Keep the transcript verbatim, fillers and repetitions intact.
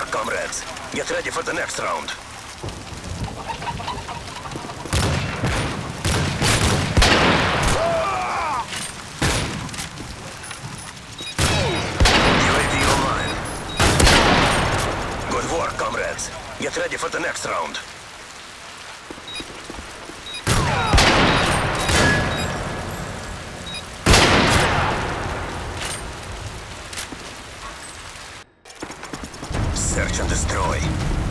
work, comrades. Get ready for the next round. U A V online. Good work, comrades. Get ready for the next round. Search and destroy.